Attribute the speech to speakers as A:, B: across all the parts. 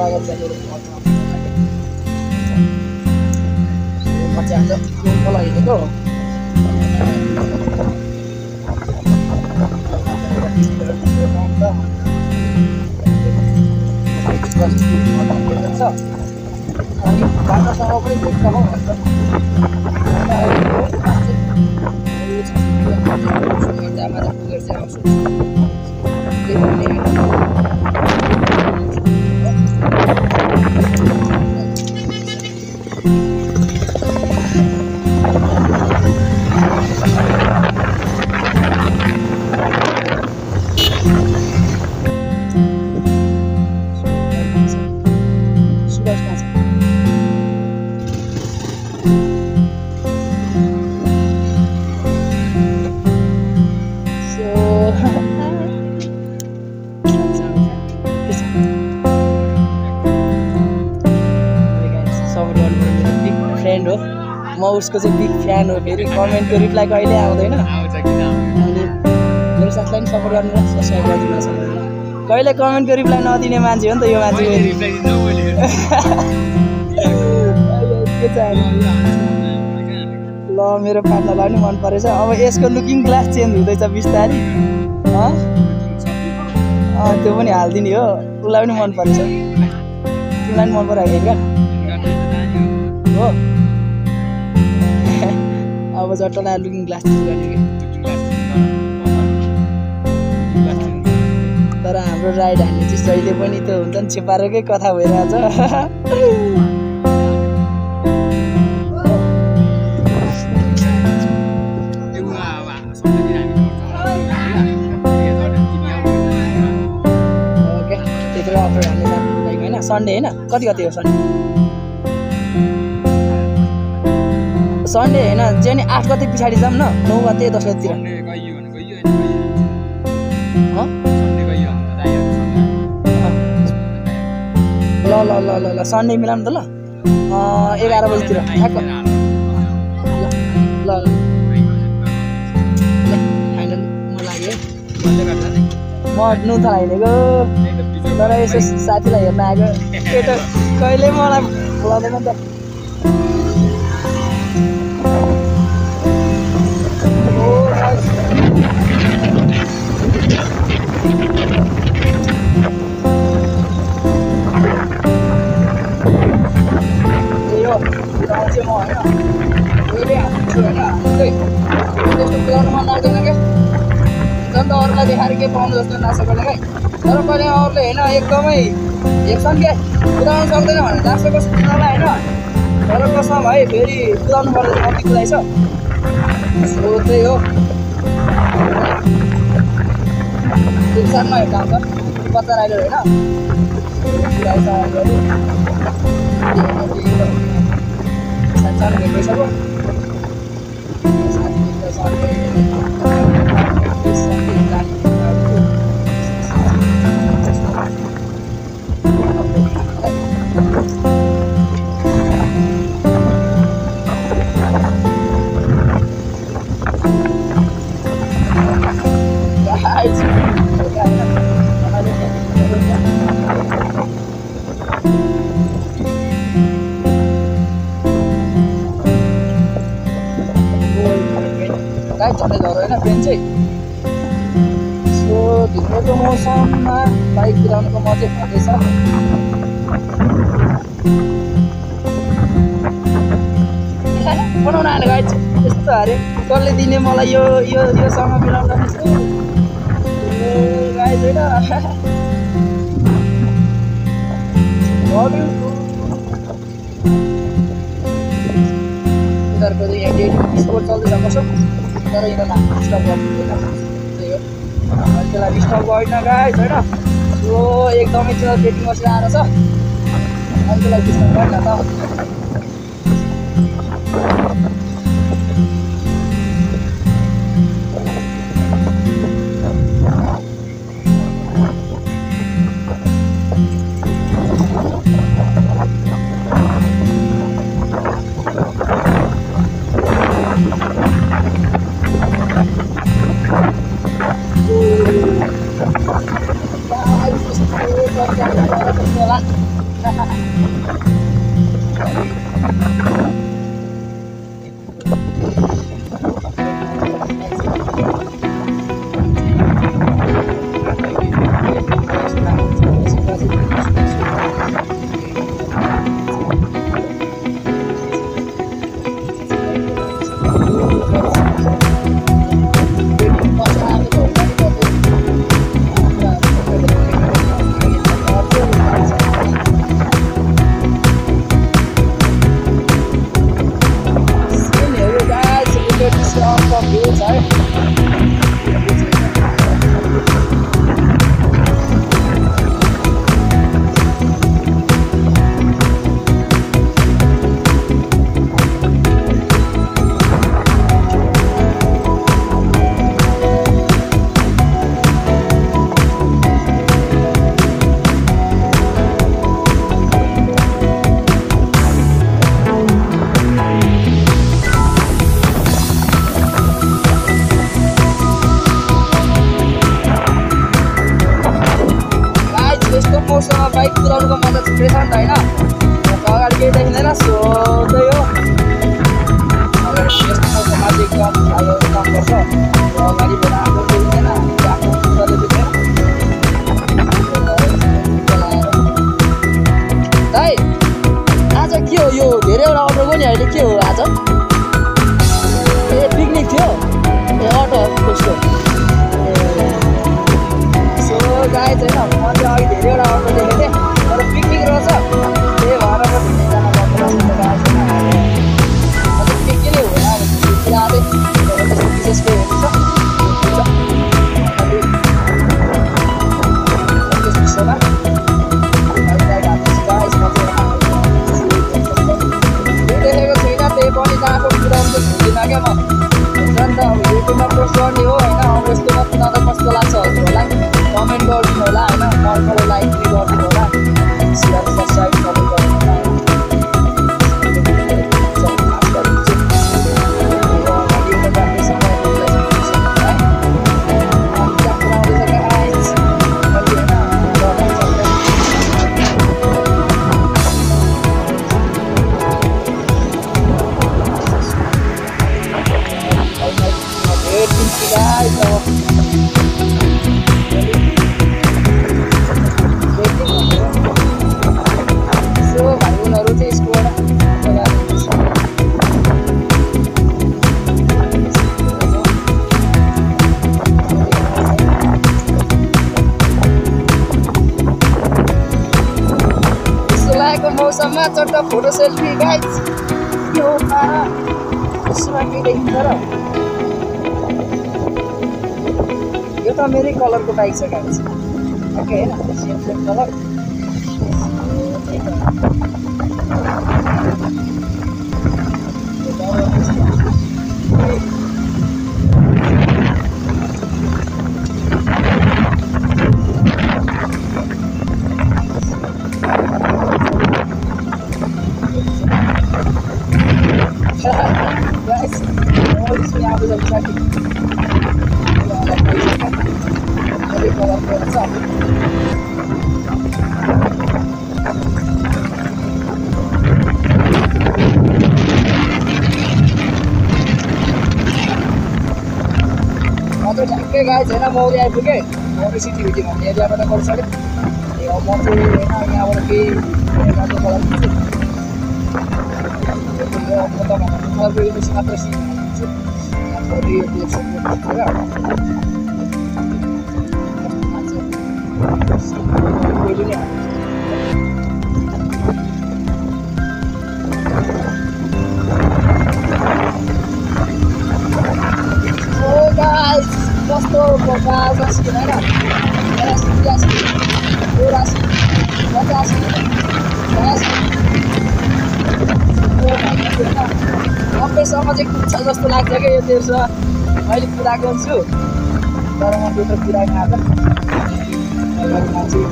A: स्वागत छ मेरो म चाहिँ आज रुमको लागि हिँडेको अनि बाटासँग पनि भेट्छ हो भन्छ जामा पुगेर चाहिँ आउँछु त्यही भन्ने म उसको चाहिँ बिग फ्यान हो फेरि कमेन्टको रिप्लाई कहिले आउँदैन अनि मेरो साथीलाई पनि सपोर्ट गर्नु सब्सक्राइब गरिदिनु कहिले कमेन्टको रिप्लाई नदिने मान्छे हो नि त यो मान्छे के चाहिँ ल मेरो पार्टनरलाई पनि मन परेछ अब यसको लुकिङ ग्लास चेन्ज हुँदैछ बिस्तारै त्यो पनि हालिदिने हो उसलाई पनि मन परेछ तिमीलाई पनि मन परायो क्या हो अब जट्टलाई लुकिङ ग्लास चेन्ज गर्ने तर हाम्रो राइड हान्ने चाहिँ जहिले पनि त्यो हुन्छ नि छेपारोकै कथा भइरहेछ सन्डे होइन कति हो सन्डे होइन जे नि 8 गते पछाडि जाऊँ न 9 गते 10 गतेतिर ल ल ल ल ल सन्डे मिलाउनु त ल 11 बजीतिर ठ्याक्क ल ल फाइनल म लाग्यो म नुथा हिँडेको तर यसो साथीलाई हेर्न आएको केटा कहिले मलाई बोलाउँदैन त अरूलाई देखाएर के पाउनु जस्तो नासेकोले है तर कहिले अरूले होइन एकदमै हेप्छन् के कुदाउनु सक्दैन भने नासेको कुदाउनलाई होइन तर कसमा भाइ फेरि कुदाउनु पर्दैन कति कुदाइछ सो त्यही हो साथमा हेर्दा हुन्छ बच्चा राइडर होइन सानो भेट्दैछ पो झन्डै झरो होइन ट्रेन चाहिँ सो भित्रको मौसममा बाइक कुदाउनुको मजा भन्दैछ बनाउन आएर गाइड यस्तो अरे कसले दिने मलाई योसँग मिलाउन गाइड होइन यिनीहरूको चाहिँ यहाँ स्पोर्ट चल्दैछ कसो तर यिनीहरूलाई डिस्टर्ब गर्नु त्यही हो त्यसलाई डिस्टर्ब होइन गाइस होइन सो एकदमै त्यो डेटिङ बसेर आएर छ अनि त्यसलाई डिस्टर्ब गरेन त बाइक कुदाउनुको मजा छुट्टै छ नि त होइन अगाडि केही देखिँदैन सो त्यही हो अगाडि यस्तो खालको मान्छे एकदम भाइहरू काम गर्छ अगाडिबाट आएको देखिँदैन आफ्नो कुदाले देख्दैन दाइ आज के हो यो धेरैवटा अर्डर पनि अहिले के हो आज ए पिकनिक थियो ए अटो कस्तो सो गाइज होइन म चाहिँ अघि धेरैवटा अर्डर देखेको थिएँ तर पिकनिक रहेछ त्यही भएर म जान पिकनिक नै होइन अब कुरा आँदै त्यस्तो विशेष केही हुन्छ त्यस विषयमा देखेको छुइनँ त्यही पनि गएको कुदाउनु चाहिँ छुट्टिनँ क्या म हुन्छ नि त अब युट्युबमा पोस्ट गर्ने हो होइन अब यस्तोमा कुदाउँदा कस्तो लाग्छ हजुरहरूलाई कमेन्ट गरिदिनु होला होइन मलाई लाइक पनि गरिदिनु होला सेयर सब्सक्राइब सबै गरिदिनु होला मौसममा चट्ट फोटो सेल्फी गाइज के हो यसमा के देखिन्छ र यो त मेरै कलरको बाइक छ गाइज ओके होइन सेम सेम कलर ठ्याक्कै गाइज होइन मौरी आइपुगेँ मौरी सिटिभिटी भन्ने एरियाबाट गरिसकेँ म चाहिँ होइन यहाँबाट केही बाटो चलाइदिन्छु बेसी मात्र सिक्छु यहाँभरि यो कस्तो पचास अस्सी होइन 83 84 50 90सम्म चाहिँ कुद्छ जस्तो लाग्छ क्या यो देशमा मैले कुदाएको छु तर म त्यो त कुदाएको आज मान्छे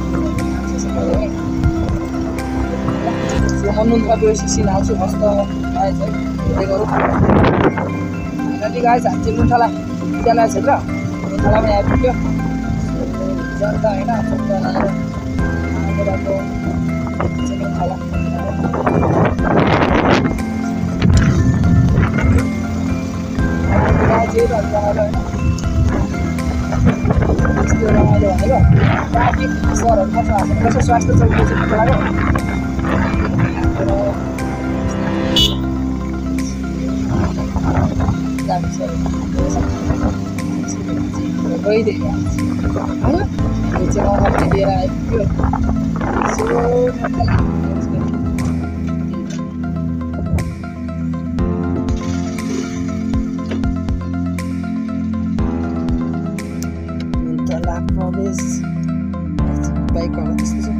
A: म नुनका बेसी सिनाउँछु कस्तो आएछ है हेर्दै गरौँ गाइस हामी चाहिँ नुनथला विद्यालय क्षेत्र नुनथलामा आइपुग्यो जनता होइन नुनथला यस्तो रमाइलो भनेको बाँकी सरहरू कस्तो हाँस्नु कसो स्वास्थ्य चौकी चाहिँ लाग्यो गइदियो होइन यो चाहिँ अगाडि लिएर आइपुग्यो प्रवेश बाइक त्यस्तो छ